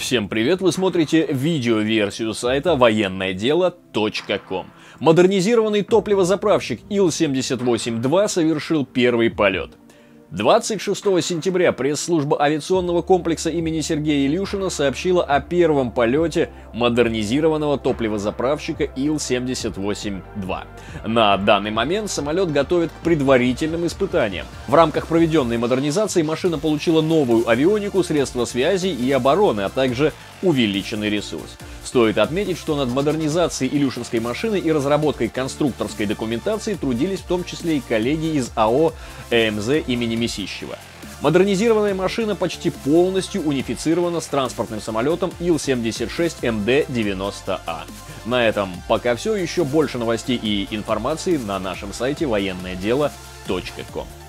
Всем привет! Вы смотрите видеоверсию сайта военноедело.ком. Модернизированный топливозаправщик Ил-78-2 совершил первый полет. 26 сентября пресс-служба авиационного комплекса имени Сергея Илюшина сообщила о первом полете модернизированного топливозаправщика Ил-78-2. На данный момент самолет готовят к предварительным испытаниям. В рамках проведенной модернизации машина получила новую авионику, средства связи и обороны, а также увеличенный ресурс. Стоит отметить, что над модернизацией илюшинской машины и разработкой конструкторской документации трудились в том числе и коллеги из АО ЭМЗ имени Месищева. Модернизированная машина почти полностью унифицирована с транспортным самолетом Ил-76МД-90А. На этом пока все. Еще больше новостей и информации на нашем сайте военноедело.ком.